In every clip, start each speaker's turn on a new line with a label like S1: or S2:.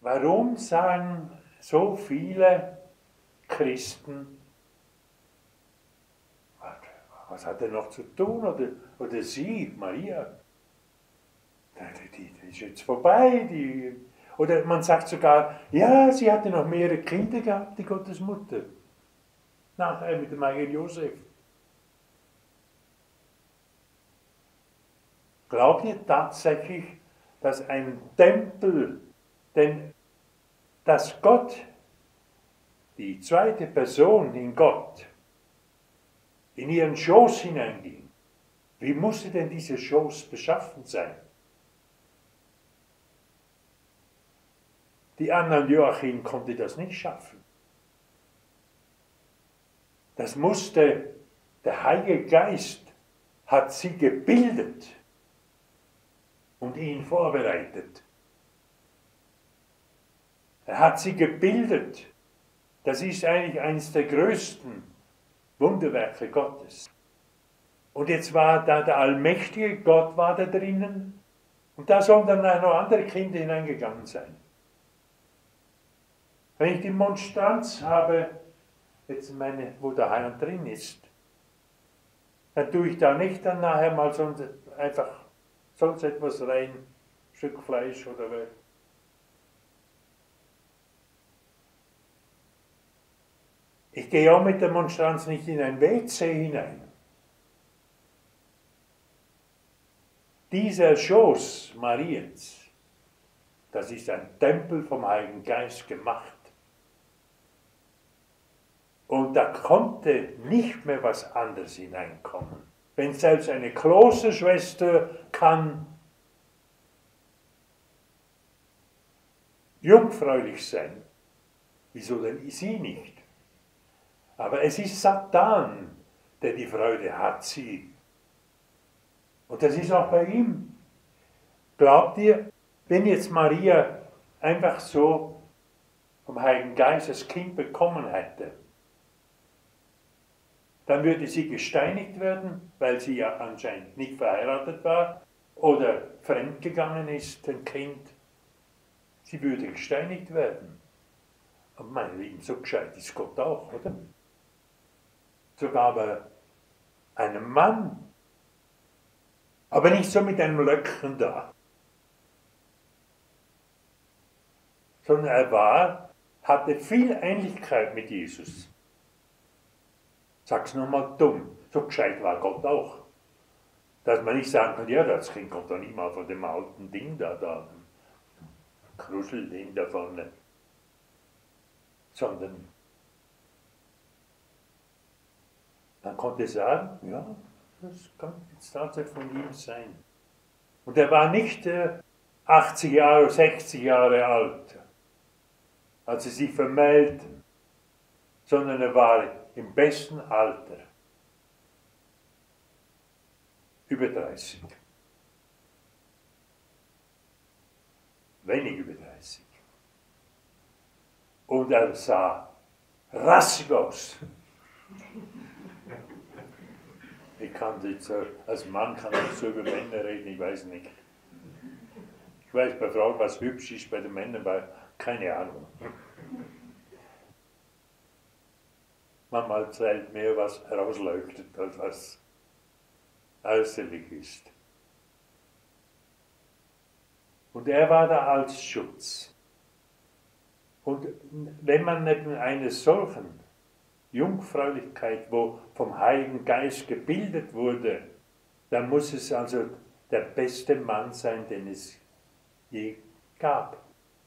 S1: warum sagen so viele Christen, was hat er noch zu tun? Oder sie, Maria, die ist jetzt vorbei. Oder man sagt sogar, ja, sie hatte noch mehrere Kinder gehabt, die Gottesmutter. Nachher mit dem eigenen Josef. Glaubt ihr tatsächlich, dass ein Tempel, denn dass Gott, die zweite Person in Gott, in ihren Schoß hineinging? Wie musste denn dieser Schoß beschaffen sein? Die Anna und Joachim konnte das nicht schaffen. Das musste, der Heilige Geist hat sie gebildet und ihn vorbereitet. Er hat sie gebildet. Das ist eigentlich eines der größten Wunderwerke Gottes. Und jetzt war da der allmächtige Gott war da drinnen und da sollen dann noch andere Kinder hineingegangen sein. Wenn ich die Monstranz habe, jetzt meine, wo der Heiland drin ist, dann tue ich da nicht dann nachher mal einfach sonst etwas rein, ein Stück Fleisch oder was. Ich gehe auch mit der Monstranz nicht in ein WC hinein. Dieser Schoß Mariens, das ist ein Tempel vom Heiligen Geist gemacht. Und da konnte nicht mehr was anderes hineinkommen. Wenn selbst eine Klosterschwester kann jungfräulich sein, wieso denn sie nicht? Aber es ist Satan, der die Freude hat, sie. Und das ist auch bei ihm. Glaubt ihr, wenn jetzt Maria einfach so vom Heiligen Geist das Kind bekommen hätte, dann würde sie gesteinigt werden, weil sie ja anscheinend nicht verheiratet war oder fremdgegangen ist, ein Kind. Sie würde gesteinigt werden. Und meine Lieben, so gescheit ist Gott auch, oder? Sogar aber einem Mann. Aber nicht so mit einem Löckchen da. Sondern er hatte viel Ähnlichkeit mit Jesus. Sag's nochmal dumm, so gescheit war Gott auch. Dass man nicht sagen kann, ja, das Kind kommt doch nicht mal von dem alten Ding da, Kruschelding da vorne. Sondern man konnte sagen, ja, das kann jetzt tatsächlich von ihm sein. Und er war nicht 80 Jahre, 60 Jahre alt, als sie sich vermählten, sondern er war im besten Alter. Über 30. Wenig über 30. Und er sah rassig aus. Ich kann jetzt, als Mann kann ich so über Männer reden, ich weiß nicht. Ich weiß bei Frauen, was hübsch ist, bei den Männern, keine Ahnung. Manchmal zählt mehr, was herausleuchtet, als was äußerlich ist. Und er war da als Schutz. Und wenn man neben einer solchen Jungfräulichkeit, wo vom Heiligen Geist gebildet wurde, dann muss es also der beste Mann sein, den es je gab.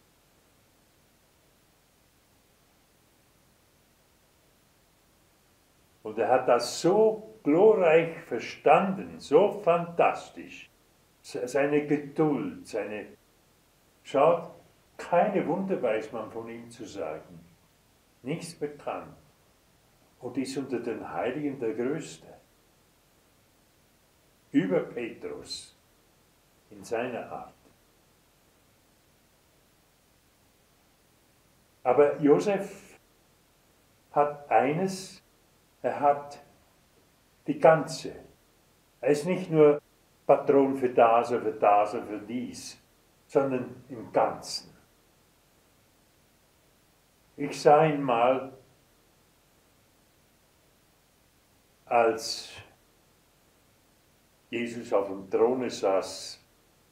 S1: Und er hat das so glorreich verstanden, so fantastisch. Seine Geduld, schaut, keine Wunder weiß man von ihm zu sagen. Nichts bekannt. Und ist unter den Heiligen der Größte. Über Petrus in seiner Art. Aber Josef hat eines, er hat die ganze. Er ist nicht nur Patron für das oder für das oder für dies, sondern im Ganzen. Ich sah ihn mal, als Jesus auf dem Throne saß.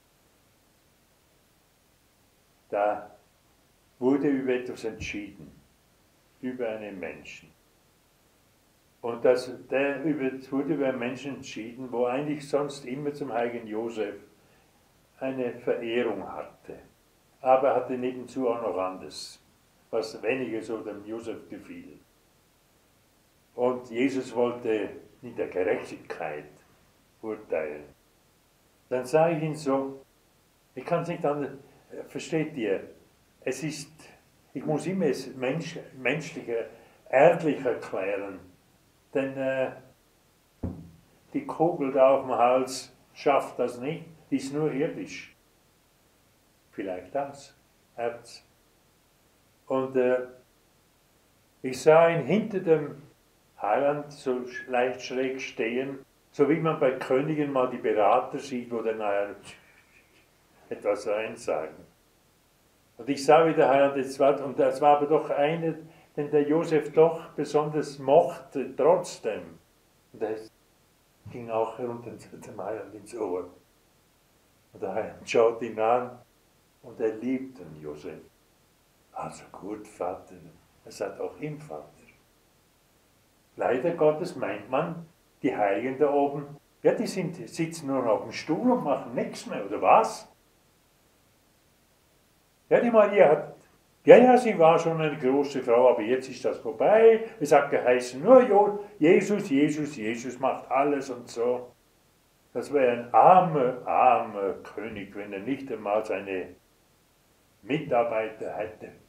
S1: Da wurde über etwas entschieden, über einen Menschen. Und es wurde über einen Menschen entschieden, wo eigentlich sonst immer zum heiligen Josef eine Verehrung hatte. Aber er hatte nebenzu auch noch anderes, was weniger so dem Josef gefiel. Und Jesus wollte in der Gerechtigkeit urteilen. Dann sah ich ihn so, ich kann es nicht anders, versteht ihr, es ist, ich muss immer es menschlicher, ehrlich erklären, denn die Kugel da auf dem Hals schafft das nicht, die ist nur irdisch. Vielleicht das Herz. Und ich sah ihn hinter dem Heiland so leicht schräg stehen, so wie man bei Königen mal die Berater sieht, wo dann etwas reinsagen. Und ich sah, wie der Heiland jetzt war, und das war aber doch einer, den der Josef doch besonders mochte, trotzdem. Und das ging auch runter dem Heiland ins Ohr. Und der Heiland schaut ihn an und er liebt den Josef. Also gut, Vater, er sagt auch ihm Vater. Leider Gottes meint man, die Heiligen da oben, ja, die sitzen nur auf dem Stuhl und machen nichts mehr, oder was? Ja, die Maria hat, ja, sie war schon eine große Frau, aber jetzt ist das vorbei. Es hat geheißen, nur Jesus, Jesus, Jesus macht alles und so. Das wäre ein armer König, wenn er nicht einmal seine Mitarbeiter hätte.